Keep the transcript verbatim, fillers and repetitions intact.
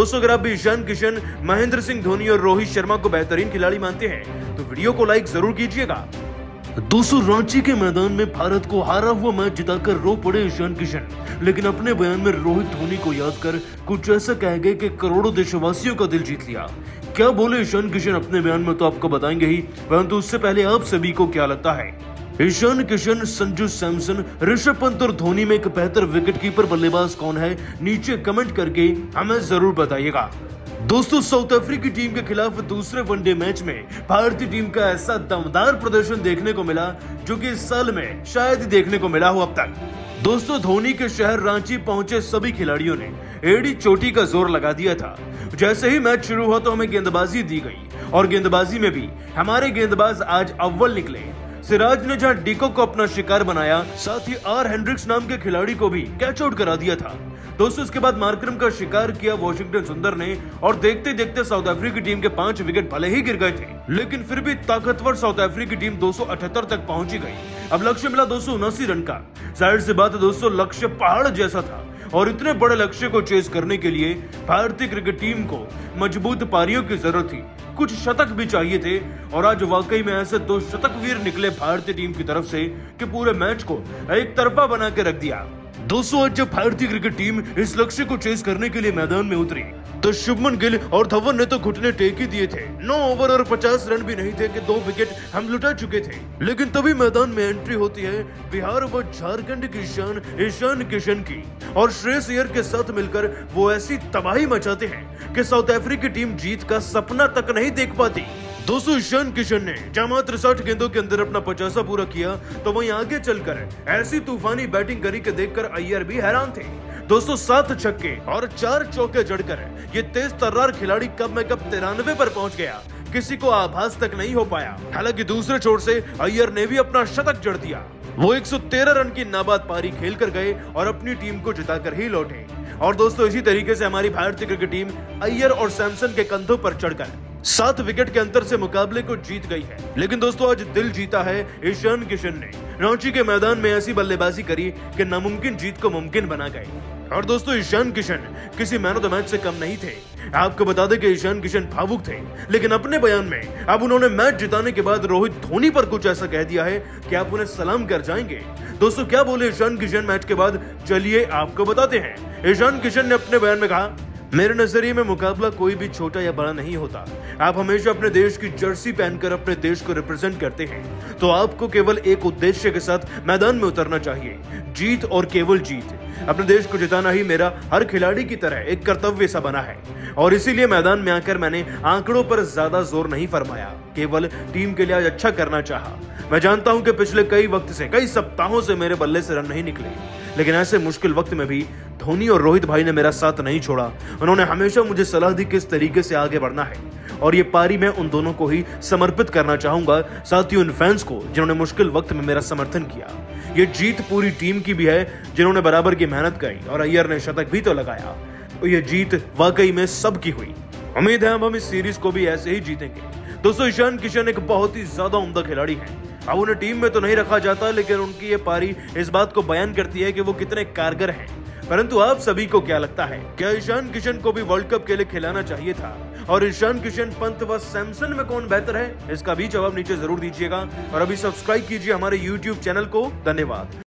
दोस्तों अगर आप भी ईशान किशन, महेंद्र सिंह धोनी और रोहित शर्मा को बेहतरीन खिलाड़ी मानते हैं तो वीडियो को लाइक जरूर कीजिएगा। दोस्तों रांची के मैदान में भारत को हारा हुआ मैच जिताकर रो पड़े ईशान किशन, लेकिन अपने बयान में रोहित धोनी को याद कर कुछ ऐसा कह गए कि करोड़ों देशवासियों का दिल जीत लिया। क्या बोले ईशान किशन अपने बयान में तो आपको बताएंगे ही, परंतु उससे पहले आप सभी को क्या लगता है ईशान किशन, संजू सैमसन, ऋषभ पंत और धोनी में एक बेहतर विकेटकीपर बल्लेबाज कौन है? नीचे कमेंट करके हमें जरूर बताइएगा। दोस्तों साउथ अफ्रीकी टीम के खिलाफ दूसरे वनडे मैच में भारतीय टीम का ऐसा दमदार प्रदर्शन देखने को मिला जो कि इस साल में शायद ही देखने को मिला हो अब तक। दोस्तों धोनी के शहर रांची पहुंचे सभी खिलाड़ियों ने एड़ी चोटी का जोर लगा दिया था। जैसे ही मैच शुरू हुआ तो हमें गेंदबाजी दी गई और गेंदबाजी में भी हमारे गेंदबाज आज अव्वल निकले। सिराज ने जहां डिको को अपना शिकार बनाया, साथ ही आर हेंड्रिक्स नाम के खिलाड़ी को भी कैच आउट करा दिया था। दोस्तों इसके बाद मार्करम का शिकार किया वॉशिंगटन सुंदर ने और देखते देखते साउथ अफ्रीकी टीम के पांच विकेट भले ही गिर गए थे, लेकिन फिर भी ताकतवर साउथ अफ्रीकी टीम दो सौ अठहत्तर तक पहुंची गई। अब लक्ष्य मिला दो सौ उनासी रन का। जाहिर सी बात है दोस्तों लक्ष्य पहाड़ जैसा था और इतने बड़े लक्ष्य को चेस करने के लिए भारतीय क्रिकेट टीम को मजबूत पारियों की जरूरत थी, कुछ शतक भी चाहिए थे और आज वाकई में ऐसे दो शतक वीर निकले भारतीय टीम की तरफ से कि पूरे मैच को एक तरफा बना के रख दिया। दोस्तों आज जब भारतीय क्रिकेट टीम इस लक्ष्य को चेस करने के लिए मैदान में उतरी तो शुभमन गिल और धवन ने तो घुटने टेक ही दिए थे। नौ ओवर और पचास रन भी नहीं थे कि दो विकेट हम लुटा चुके थे, लेकिन तभी मैदान में एंट्री होती है बिहार व झारखंड की शान ईशान किशन की और श्रेयस अय्यर के साथ मिलकर वो ऐसी तबाही मचाते हैं कि साउथ अफ्रीकी टीम जीत का सपना तक नहीं देख पाती। दोस्तों ईशान किशन ने जहां मात्र साठ गेंदों के अंदर अपना पचासा पूरा किया तो वहीं आगे चलकर ऐसी तूफानी बैटिंग करी कि देखकर अय्यर भी हैरान थे। दोस्तों सात छक्के और चार चौके जड़कर ये तेज तर्रार खिलाड़ी कब में कब तिरानवे पर पहुंच गया, किसी को आभास तक नहीं हो पाया। हालांकि दूसरे छोर से अय्यर ने भी अपना शतक जड़ दिया। वो एक सौ तेरह रन की नाबाद पारी खेल कर गए और अपनी टीम को जिताकर ही लौटे। और दोस्तों इसी तरीके से हमारी भारतीय क्रिकेट टीम अय्यर और सैमसन के कंधों पर चढ़कर सात विकेट के अंतर से मुकाबले को जीत गई है। लेकिन दोस्तों आज दिल जीता है ईशान किशन ने। रांची के मैदान में ऐसी बल्लेबाजी करी कि नामुमकिन जीत को मुमकिन बना गए। और दोस्तों ईशान किशन किसी मैन ऑफ द मैच से कम नहीं थे। आपको बता दें कि ईशान किशन भावुक थे, लेकिन अपने बयान में अब उन्होंने मैच जिताने के बाद रोहित धोनी पर कुछ ऐसा कह दिया है कि आप उन्हें सलाम कर जाएंगे। दोस्तों क्या बोले ईशान किशन मैच के बाद, चलिए आपको बताते हैं। ईशान किशन ने अपने बयान में कहा, मेरे नजरिए में मुकाबला कोई भी छोटा या बड़ा नहीं होता। आप हमेशा अपने देश की जर्सी पहनकर अपने देश को रिप्रेजेंट करते हैं, तो आपको केवल एक उद्देश्य के साथ मैदान में उतरना चाहिए, जीत और केवल जीत। अपने देश को जिताना ही मेरा हर खिलाड़ी की तरह एक कर्तव्य सा बना है और इसीलिए मैदान में आकर मैंने आंकड़ों पर ज्यादा जोर नहीं फरमाया, केवल टीम के लिए आज अच्छा करना चाहा। मैं जानता हूं कि पिछले कई वक्त से, कई सप्ताहों से मेरे बल्ले से रन नहीं निकले, लेकिन ऐसे मुश्किल वक्त में भी धोनी और रोहित भाई ने मेरा साथ नहीं छोड़ा। उन्होंने हमेशा मुझे सलाह दी किस तरीके से आगे बढ़ना है और ये पारी मैं उन दोनों को ही समर्पित करना चाहूंगा, साथ ही उन फैंस को जिन्होंने मुश्किल वक्त में मेरा समर्थन किया। ये जीत पूरी टीम की भी है जिन्होंने बराबर की मेहनत करी और अय्यर ने शतक भी तो लगाया। तो ये जीत वाकई में सबकी हुई। उम्मीद है हम इस सीरीज को भी ऐसे ही जीतेंगे। दोस्तों ईशान किशन एक बहुत ही ज्यादा उम्दा खिलाड़ी है। अब उन्हें टीम में तो नहीं रखा जाता, लेकिन उनकी ये पारी इस बात को बयान करती है कि वो कितने कारगर हैं। परंतु आप सभी को क्या लगता है, क्या ईशान किशन को भी वर्ल्ड कप के लिए खिलाना चाहिए था? और ईशान किशन, पंत व सैमसन में कौन बेहतर है? इसका भी जवाब नीचे जरूर दीजिएगा और अभी सब्सक्राइब कीजिए हमारे यूट्यूब चैनल को। धन्यवाद।